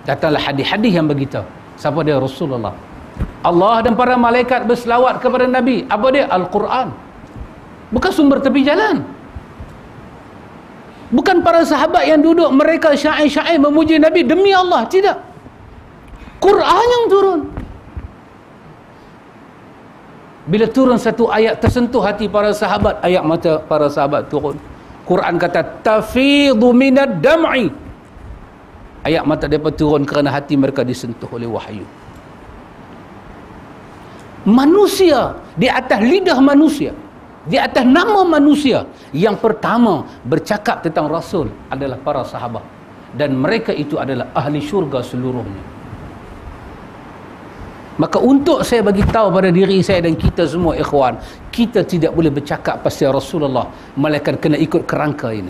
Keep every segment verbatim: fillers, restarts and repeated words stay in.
Datanglah hadis-hadis yang beritahu. Siapa dia? Rasulullah. Allah dan para malaikat berselawat kepada Nabi. Apa dia? Al-Quran. Bukan sumber tepi jalan. Bukan para sahabat yang duduk mereka syair-syair memuji Nabi. Demi Allah, tidak. Quran yang turun. Bila turun satu ayat tersentuh hati para sahabat, ayat mata para sahabat turun. Quran kata tafidu minad dam'i. Ayat mata mereka turun kerana hati mereka disentuh oleh wahyu. Manusia di atas lidah manusia, di atas nama manusia, yang pertama bercakap tentang Rasul adalah para sahabat, dan mereka itu adalah ahli syurga seluruhnya. Maka untuk saya bagi tahu pada diri saya dan kita semua ikhwan, kita tidak boleh bercakap pasal Rasulullah melainkan kena ikut kerangka ini.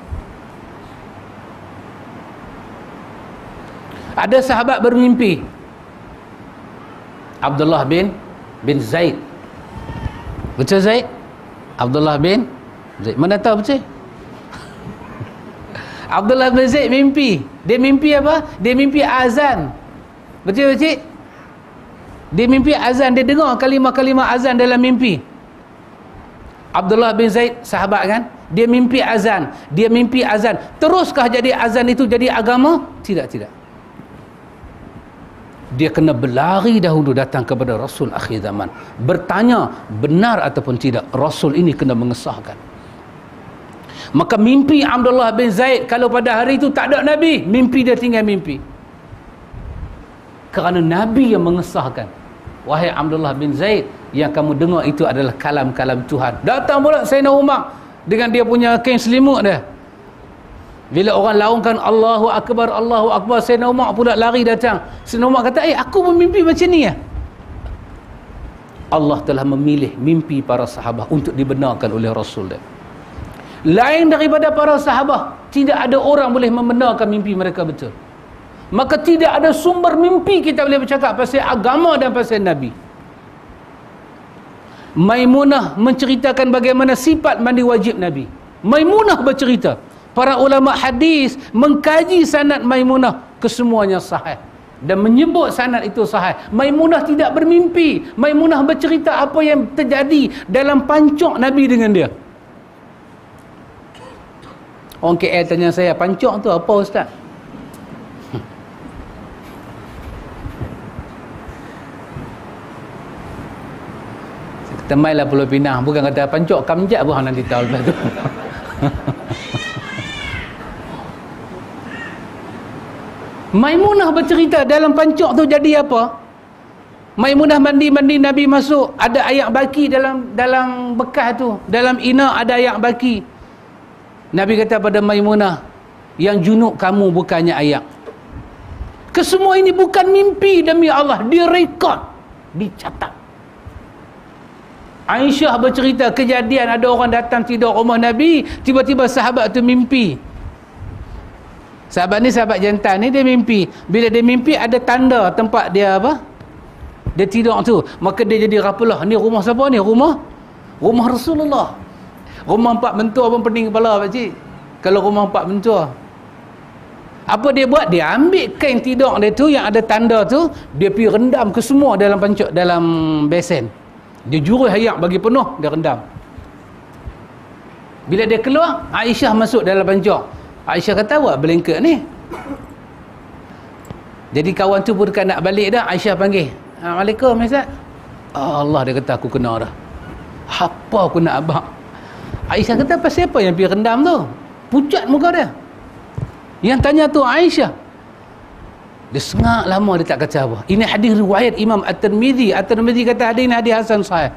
Ada sahabat bermimpi, Abdullah bin bin Zaid. Betul Zaid? Abdullah bin Zaid. Mana tahu betul? Abdullah bin Zaid mimpi. Dia mimpi apa? Dia mimpi azan. Betul betul? Dia mimpi azan. Dia dengar kalimah-kalimah azan dalam mimpi. Abdullah bin Zaid sahabat kan? Dia mimpi azan. Dia mimpi azan. Teruskah jadi azan itu jadi agama? Tidak, tidak. Dia kena berlari dahulu datang kepada Rasul akhir zaman, bertanya benar ataupun tidak. Rasul ini kena mengesahkan. Maka mimpi Abdullah bin Zaid, kalau pada hari itu tak ada Nabi, mimpi dia tinggal mimpi, kerana Nabi yang mengesahkan. Wahai Abdullah bin Zaid, yang kamu dengar itu adalah kalam-kalam Tuhan. Datang pula Sayyidina Umar dengan dia punya kain selimut dia. Bila orang laungkan Allahu Akbar, Allahu Akbar, Sayyidina Umar pula lari datang. Sayyidina Umar kata, eh aku bermimpi macam ni ya? Allah telah memilih mimpi para sahabat untuk dibenarkan oleh Rasul dia. Lain daripada para sahabat, tidak ada orang boleh membenarkan mimpi mereka betul. Maka tidak ada sumber mimpi kita boleh bercakap pasal agama dan pasal Nabi. Maimunah menceritakan bagaimana sifat mandi wajib Nabi. Maimunah bercerita. Para ulama hadis mengkaji sanad Maimunah, kesemuanya sahih dan menyebut sanad itu sahih. Maimunah tidak bermimpi. Maimunah bercerita apa yang terjadi dalam pancok Nabi dengan dia. Orang K L tanya saya, pancok tu apa ustaz? Temailah Pulau Pinang, bukan kata pancok kamjat pun nanti tahu lepas tu. Maimunah bercerita dalam pancok tu jadi apa? Maimunah mandi-mandi, Nabi masuk, ada ayak baki dalam dalam bekas tu, dalam ina ada ayak baki. Nabi kata pada Maimunah, yang junub kamu bukannya ayak. Kesemua ini bukan mimpi, demi Allah, direkod, dicatat. Aisyah bercerita kejadian ada orang datang tidur rumah Nabi, tiba-tiba sahabat tu mimpi. Sahabat ni, sahabat jantan ni, dia mimpi. Bila dia mimpi ada tanda tempat dia apa? Dia tidur tu. Maka dia jadi rapalah. Ni rumah siapa ni? Rumah rumah Rasulullah. Rumah empat mentua pun pening kepala pakcik. Kalau rumah empat mentua. Apa dia buat? Dia ambil kain tidur dia tu yang ada tanda tu, dia pergi rendam ke semua dalam pancok, dalam besen. Dia jurus ayak bagi penuh, dia rendam. Bila dia keluar, Aisyah masuk dalam pancok. Aisyah kata, awak blanket ni. Jadi kawan tu pun nak balik dah. Aisyah panggil, Assalamualaikum Ustaz. Oh, Allah, dia kata aku kena dah. Apa aku nak abang? Aisyah kata, pasal apa yang pergi rendam tu? Pucat muka dia. Yang tanya tu Aisyah. Dia sengak lama, dia tak kata apa. Ini hadis riwayat Imam At-Tirmidzi. At-Tirmidzi kata hadis ini hadis hasan sahih.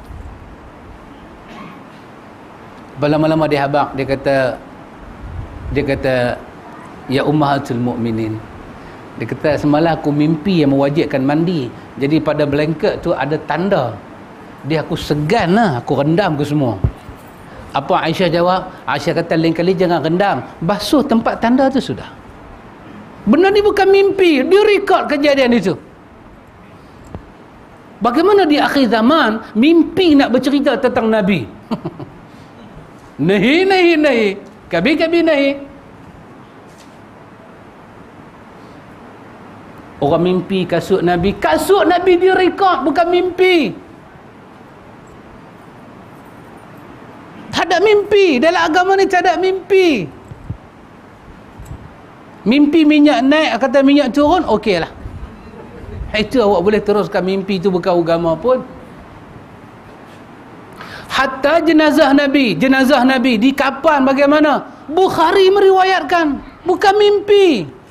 Lama-lama dia habaq, dia kata dia kata ya ummahatul mukminin. Dia kata semalam aku mimpi yang mewajibkan mandi. Jadi pada blanket tu ada tanda. Dia aku segan lah, aku rendam ke semua. Apa Aisyah jawab? Aisyah kata lain kali jangan rendam, basuh tempat tanda tu sudah. Benda ni bukan mimpi, dia rekod kejadian itu. Bagaimana di akhir zaman mimpi nak bercerita tentang Nabi? Nahi, nahi, nahi. Kabi, kabi, nahi. Orang mimpi kasut Nabi. Kasut Nabi direkod, bukan mimpi. Tak ada mimpi. Dalam agama ni tak ada mimpi. Mimpi minyak naik, kata minyak turun, okey lah. Itu awak boleh teruskan mimpi, itu bukan agama pun. Hatta jenazah Nabi, jenazah Nabi di kapan bagaimana? Bukhari meriwayatkan, bukan mimpi.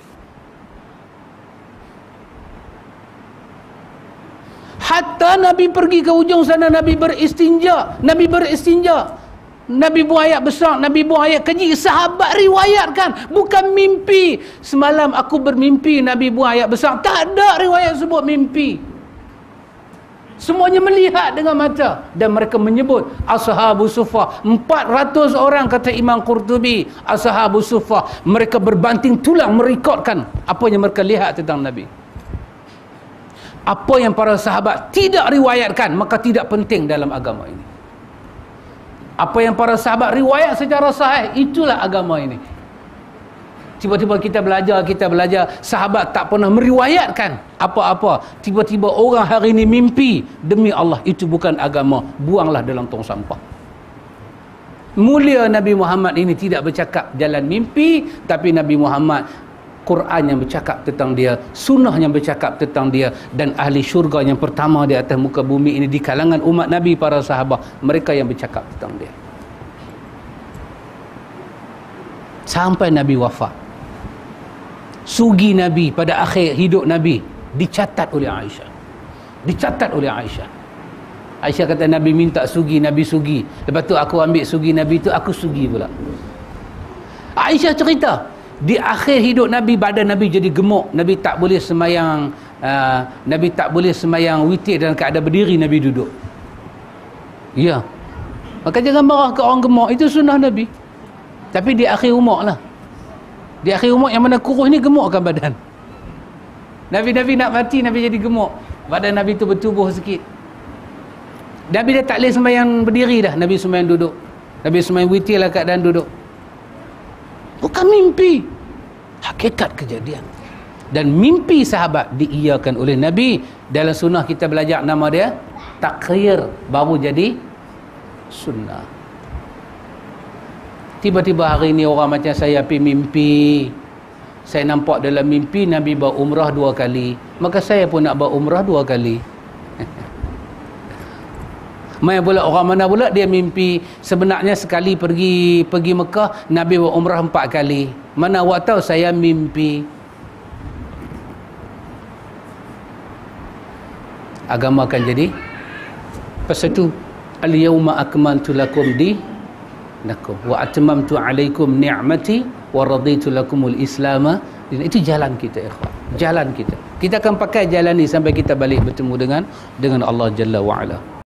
Hatta Nabi pergi ke ujung sana, Nabi beristinja, Nabi beristinja. Nabi buang ayat besar, Nabi buang ayat kecil, sahabat riwayatkan, bukan mimpi. Semalam aku bermimpi Nabi buang ayat besar. Tak ada riwayat sebut mimpi. Semuanya melihat dengan mata. Dan mereka menyebut Ashabus Suffah. empat ratus orang, kata Imam Qurtubi, Ashabus Suffah. Mereka berbanting tulang merekodkan apa yang mereka lihat tentang Nabi. Apa yang para sahabat tidak riwayatkan, maka tidak penting dalam agama ini. Apa yang para sahabat riwayat secara sahih, itulah agama ini. Tiba-tiba kita belajar, kita belajar, sahabat tak pernah meriwayatkan apa-apa. Tiba-tiba orang hari ini mimpi. Demi Allah, itu bukan agama. Buanglah dalam tong sampah. Mulia Nabi Muhammad ini tidak bercakap jalan mimpi, tapi Nabi Muhammad, Quran yang bercakap tentang dia, sunnah yang bercakap tentang dia, dan ahli syurga yang pertama di atas muka bumi ini di kalangan umat Nabi, para sahabat, mereka yang bercakap tentang dia. Sampai Nabi wafat, sugi Nabi pada akhir hidup Nabi dicatat oleh Aisyah. Dicatat oleh Aisyah. Aisyah kata Nabi minta sugi, Nabi sugi. Lepas tu aku ambil sugi Nabi tu, aku sugi pula. Aisyah cerita, di akhir hidup Nabi, badan Nabi jadi gemuk. Nabi tak boleh semayang uh, Nabi tak boleh semayang witir dalam keadaan berdiri, Nabi duduk. Ya. Maka jangan marah ke orang gemuk, itu sunnah Nabi. Tapi di akhir umur lah. Di akhir umur yang mana kurus ni gemukkan badan. Nabi-Nabi nak mati, Nabi jadi gemuk. Badan Nabi tu bertubuh sikit. Nabi dah tak boleh semayang berdiri dah. Nabi semayang duduk. Nabi semayang witir lah keadaan duduk. Bukan mimpi, hakikat kejadian. Dan mimpi sahabat diiyakan oleh Nabi. Dalam sunnah kita belajar nama dia takhir, baru jadi sunnah. Tiba-tiba hari ni orang macam saya pergi mimpi, saya nampak dalam mimpi Nabi berumrah dua kali, maka saya pun nak berumrah dua kali. Mai pula orang mana pula dia mimpi sebenarnya sekali pergi pergi Mekah, Nabi berumrah empat kali. Mana awak tahu saya mimpi. Agama akan jadi pasal tu, al-yawma akmaltu lakum dinakum wa atmamtu alaikum ni'mati wa raditu lakumul islam. Itu jalan kita, ikhwan. Jalan kita. Kita akan pakai jalan ni sampai kita balik bertemu dengan dengan Allah Jalla wa Ala.